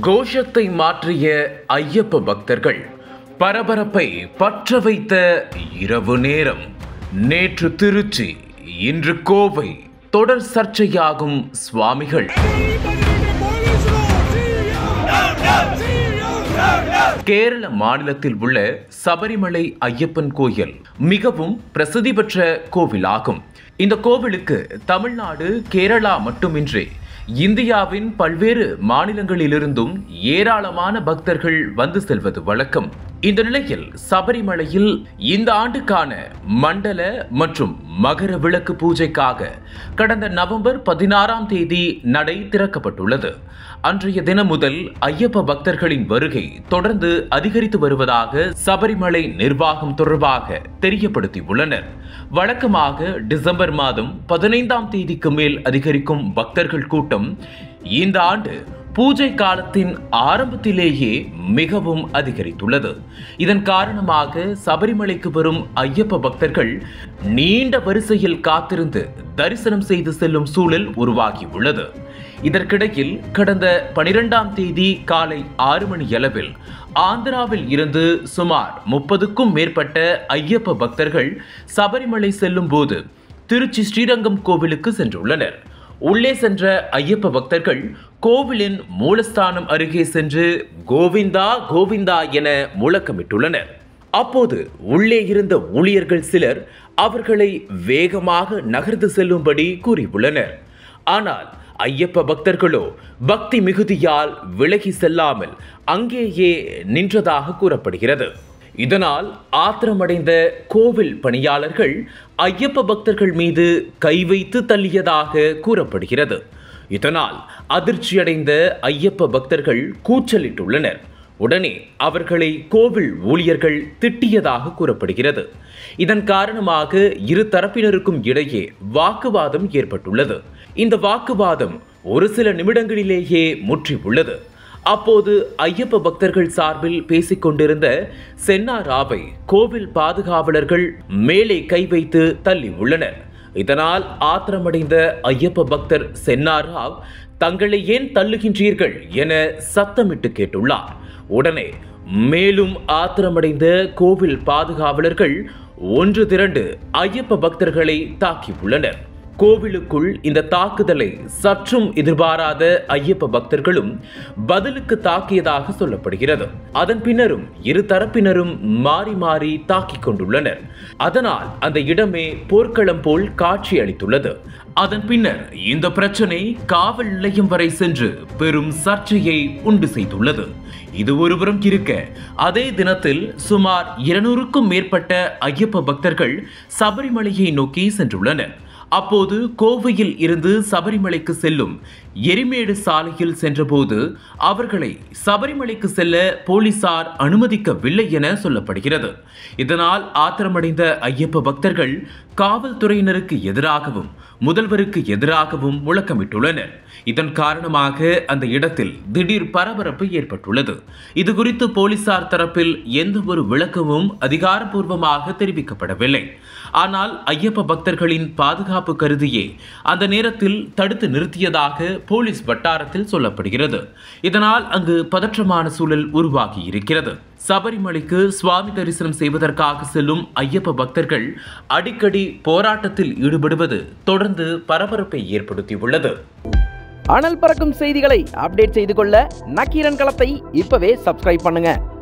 கோஷத்தை மாற்றிய ஐயப்ப பக்தர்கள் பரபரப்பை பற்ற வைத்த இரவு நேரம். நேற்று திருச்சி, இன்று கோவை. தொடர் சர்ச்சையாகும் சுவாமிகள். கேரள மாநிலத்தில் உள்ள சபரிமலை ஐயப்பன் கோயில் மிகவும் பிரசித்தி பெற்ற கோவிலாகும். இந்த கோவிலுக்கு தமிழ்நாடு, கேரளா மட்டுமின்றி இந்தியாவின் பல்வேறு மாநிலங்களிலிருந்தும் ஏராளமான பக்தர்கள் வந்து செல்வது வழக்கம். இந்த நிலையில் சபரிமலையில் இந்த ஆண்டுக்கான மண்டல மற்றும் மகர விளக்கு பூஜைக்காக கடந்த நவம்பர் 16ஆம் தேதி நடை திறக்கப்பட்டுள்ளது. அன்றைய தினம் முதல் ஐயப்ப பக்தர்களின் வருகை தொடர்ந்து அதிகரித்து வருவதாக சபரிமலை நிர்வாகம் தொடர்பாக தெரியப்படுத்தியுள்ளனர். வழக்கமாக டிசம்பர் மாதம் 15ஆம் தேதிக்கு மேல் அதிகரிக்கும் பக்தர்கள் கூட்டம் இந்த ஆண்டு பூஜை காலத்தின் ஆரம்பத்திலேயே மிகவும் அதிகரித்துள்ளது. இதன் காரணமாக சபரிமலைக்கு வரும் ஐயப்ப பக்தர்கள் நீண்ட வரிசையில் காத்திருந்து தரிசனம் செய்து செல்லும் சூழல் உருவாகியுள்ளது. இதற்கிடையில் கடந்த 12ஆம் தேதி காலை 6 மணியளவில் ஆந்திராவில் இருந்து சுமார் 30க்கும் மேற்பட்ட ஐயப்ப பக்தர்கள் சபரிமலை செல்லும் போது திருச்சி ஸ்ரீரங்கம் கோவிலுக்கு சென்றுள்ளனர். உள்ளே சென்ற ஐயப்ப பக்தர்கள் கோவிலின் மூலஸ்தானம் அருகே சென்று கோவிந்தா கோவிந்தா என முழக்கமிட்டுள்ளனர். அப்போது உள்ளே இருந்த ஊழியர்கள் சிலர் அவர்களை வேகமாக நகர்ந்து செல்லும்படி கூறியுள்ளனர். ஆனால் ஐயப்ப பக்தர்களோ பக்தி மிகுதியால் விலகி செல்லாமல் அங்கேயே நின்றதாக கூறப்படுகிறது. இதனால் ஆத்திரமடைந்த கோவில் பணியாளர்கள் ஐயப்ப பக்தர்கள் மீது கை வைத்து தள்ளியதாக கூறப்படுகிறது. இதனால் அதிர்ச்சியடைந்த ஐயப்ப பக்தர்கள் கூச்சலிட்டுள்ளனர். உடனே அவர்களை கோவில் ஊழியர்கள் திட்டியதாக கூறப்படுகிறது. இதன் காரணமாக இரு தரப்பினருக்கும் இடையே வாக்குவாதம் ஏற்பட்டுள்ளது. இந்த வாக்குவாதம் ஒரு சில நிமிடங்களிலேயே முற்றியுள்ளது. அப்போது ஐயப்ப பக்தர்கள் சார்பில் பேசிக் கொண்டிருந்த சென்னா ராவை கோவில் பாதுகாவலர்கள் மேலே கை வைத்து தள்ளி உள்ளனர். இதனால் ஆத்திரமடைந்த ஐயப்ப பக்தர் சென்னா ராவ் தங்களை ஏன் தள்ளுகின்றீர்கள் என சத்தமிட்டு கேட்டுள்ளார். உடனே மேலும் ஆத்திரமடைந்த கோவில் பாதுகாவலர்கள் ஒன்று திரண்டு ஐயப்ப பக்தர்களை தாக்கியுள்ளனர். கோவிலுக்குள் இந்த தாக்குதலை சற்றும் எதிர்பாராத ஐயப்ப பக்தர்களும் பதிலுக்கு தாக்கியதாக சொல்லப்படுகிறது. அதன் பின்னரும் இரு தரப்பினரும் மாறி மாறி தாக்கிக் கொண்டுள்ளனர். அதனால் அந்த இடமே போர்க்களம் போல் காட்சி அளித்துள்ளது. அதன் பின்னர் இந்த பிரச்சனை காவல் நிலையம் வரை சென்று பெரும் சர்ச்சையை உண்டு செய்துள்ளது. இது ஒருபுறம் இருக்க, அதே தினத்தில் சுமார் 200க்கும் மேற்பட்ட ஐயப்ப பக்தர்கள் சபரிமலையை நோக்கி சென்றுள்ளனர். அப்போது கோவையில் இருந்து சபரிமலைக்கு செல்லும் எரிமேடு சாலையில் சென்றபோது அவர்களை சபரிமலைக்கு செல்ல போலீசார் அனுமதிக்கவில்லை என சொல்லப்படுகிறது. இதனால் ஆத்திரமடைந்த ஐயப்ப பக்தர்கள் காவல்துறையினருக்கு எதிராகவும் முதல்வருக்கு எதிராகவும் முழக்கமிட்டுள்ளனர். இதன் காரணமாக அந்த இடத்தில் திடீர் பரபரப்பு ஏற்பட்டுள்ளது. இது குறித்து போலீசார் தரப்பில் எந்த ஒரு விளக்கமும் அதிகாரப்பூர்வமாக தெரிவிக்கப்படவில்லை. ஆனால் ஐயப்ப பக்தர்களின் பாதுகாப்பு கருதியே அந்த நேரத்தில் தடுத்து நிறுத்தியதாக போலீஸ் வட்டாரத்தில் சொல்லப்படுகிறது. இதனால் அங்கு பதற்றமான சூழல் உருவாகி இருக்கிறது. சபரிமலைக்கு சுவாமி தரிசனம் செய்வதற்காக செல்லும் ஐயப்ப பக்தர்கள் அடிக்கடி போராட்டத்தில் ஈடுபடுவது தொடர்ந்து பரபரப்பை ஏற்படுத்தியுள்ளது. அனல் பறக்கும் செய்திகளை அப்டேட் செய்து கொள்ள நக்கீரன் களத்தை இப்பவே சப்ஸ்கிரைப் பண்ணுங்க.